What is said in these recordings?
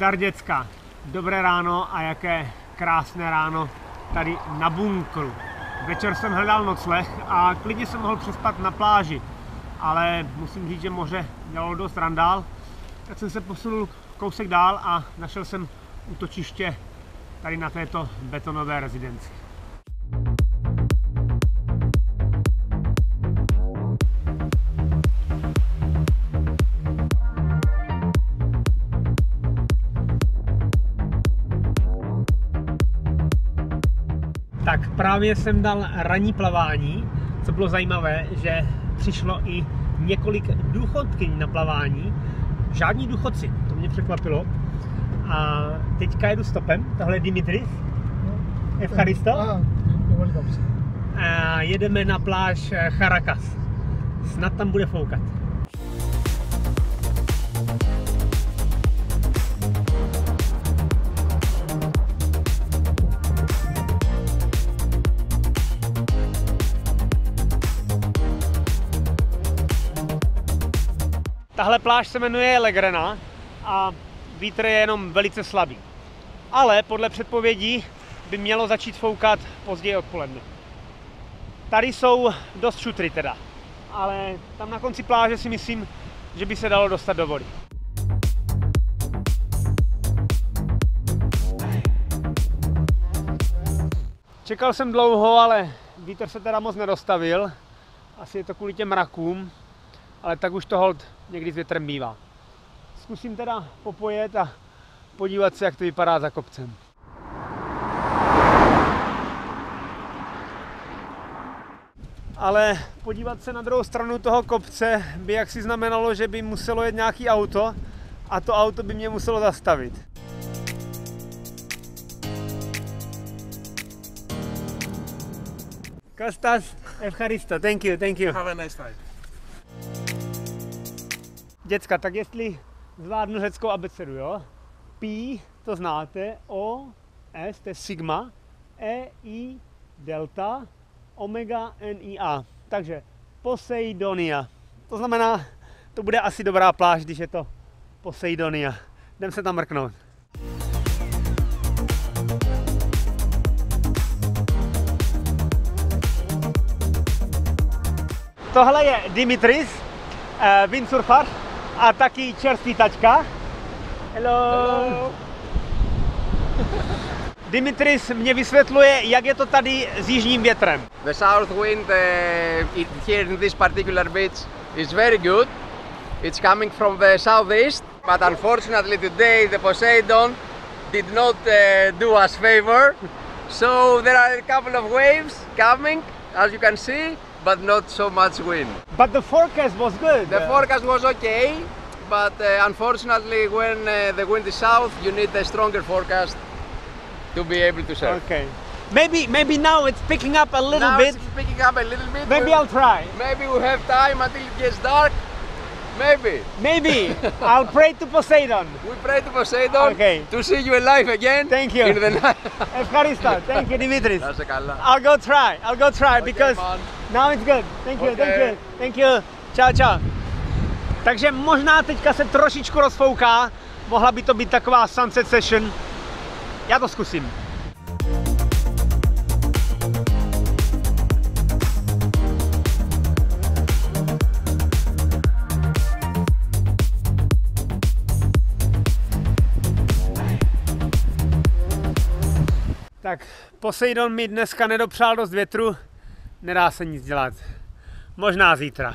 Zdar děcka, dobré ráno a jaké krásné ráno tady na bunkru. Večer jsem hledal nocleh a klidně jsem mohl přespat na pláži, ale musím říct, že moře dělalo dost randál, tak jsem se posunul kousek dál a našel jsem útočiště tady na této betonové rezidenci. Tak právě jsem dal ranní plavání, co bylo zajímavé, že přišlo i několik důchodkyň na plavání. Žádní důchodci, to mě překvapilo. A teďka jedu stopem, tohle je Dimitris. Evcharisto. A jedeme na pláž Charakas. Snad tam bude foukat. Tahle pláž se jmenuje Legrena a vítr je jenom velice slabý. Ale podle předpovědí by mělo začít foukat později odpoledne. Tady jsou dost šutry teda, ale tam na konci pláže si myslím, že by se dalo dostat do vody. Čekal jsem dlouho, ale vítr se teda moc nedostavil. Asi je to kvůli těm mrakům. Ale tak už to hold někdy s větrem bývá. Zkusím teda popojet a podívat se, jak to vypadá za kopcem. Ale podívat se na druhou stranu toho kopce by jaksi znamenalo, že by muselo jet nějaký auto a to auto by mě muselo zastavit. Kostas, Evcharisto, thank you, thank you. Have a nice night. Děcka, tak jestli zvládnu řeckou abecedu, jo? Pi, to znáte, O, S, to je sigma, E, I, delta, omega, N, I, A. Takže Poseidonia. To znamená, to bude asi dobrá pláž, když je to Poseidonia. Jdem se tam mrknout. Tohle je Dimitris, windsurfar. A taky čerstvý tačka. Hello. Dimitris mě vysvětluje, jak je to tady s jižním větrem. The south wind here in this particular beach is very good. It's coming from the southeast, but unfortunately today the Poseidon did not do us favor. So there are a couple of waves coming, as you can see, but not so much wind. But the forecast was good. The forecast was okay, but unfortunately when the wind is south, you need a stronger forecast to be able to surf. Okay. Maybe now it's picking up a little now bit. It's picking up a little bit. Maybe I'll try. Maybe we have time until it gets dark. Maybe. Maybe. I'll pray to Poseidon. We pray to Poseidon to see you alive again. Thank you. In the night. Evcharisto, thank you, Dimitris. That's a καλά. I'll go try Okay, because man. now it's good. Thank you, thank you. Čau, čau. Takže možná teďka se trošičku rozfouká. Mohla by to být taková sunset session. Já to zkusím. Tak, Poseidon mi dneska nedopřál dost větru, nedá se nic dělat. Možná zítra.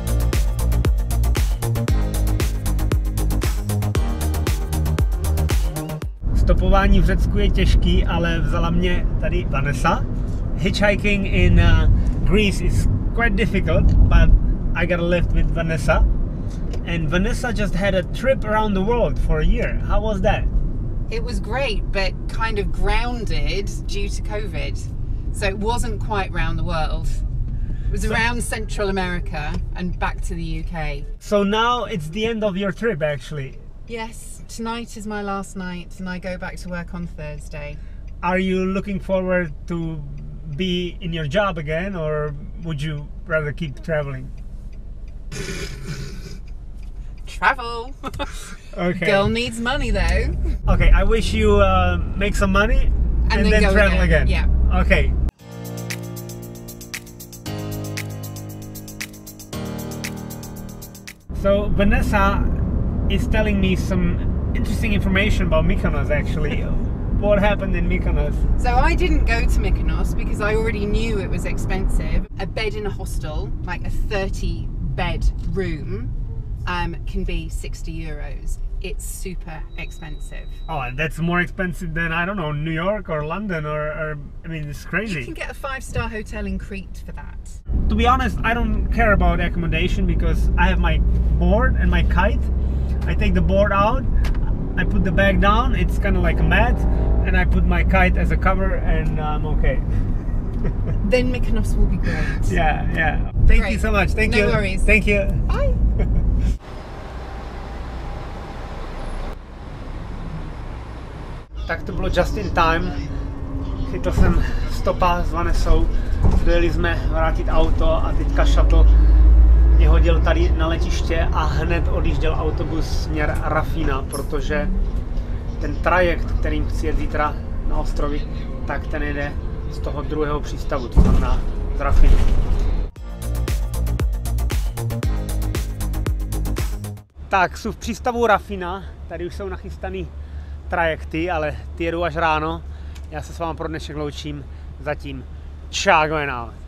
Stopování v Řecku je těžký, ale vzala mě tady Vanessa. Hitchhiking in Greece is quite difficult, but I got a lift with Vanessa. And Vanessa just had a trip around the world for a year. How was that? It was great, but kind of grounded due to COVID. So it wasn't quite round the world. It was around Central America and back to the UK. So now it's the end of your trip, actually. Yes, tonight is my last night and I go back to work on Thursday. Are you looking forward to be in your job again, or would you rather keep traveling? travel. Okay. Girl needs money though. Okay, I wish you make some money and then go travel again. Yeah. Okay. So Vanessa is telling me some interesting information about Mykonos actually. What happened in Mykonos? So I didn't go to Mykonos because I already knew it was expensive. A bed in a hostel, like a 30-bed room, can be 60 euros. It's super expensive. Oh, and that's more expensive than, I don't know, New York or London or I mean, it's crazy. You can get a 5-star hotel in Crete for that. To be honest, I don't care about accommodation because I have my board and my kite. I take the board out, I put the bag down, it's kind of like a mat, and I put my kite as a cover and I'm okay. Then Mykonos will be great. Yeah. Thank you so much. Thank you. No worries. Thank you. Bye. Tak to bylo just in time. Chytl jsem stopa s Vanessou, dojeli jsme vrátit auto a teďka shuttle mě hodil tady na letiště a hned odjížděl autobus směr Rafina, protože ten trajekt, kterým chci jet zítra na ostrovy, tak ten jede z toho druhého přístavu, to znamená z Rafiny. Tak, jsou v přístavu Rafina, tady už jsou nachystaný trajekty, ale ty jedou až ráno. Já se s vámi pro dnešek loučím. Zatím čau, going out.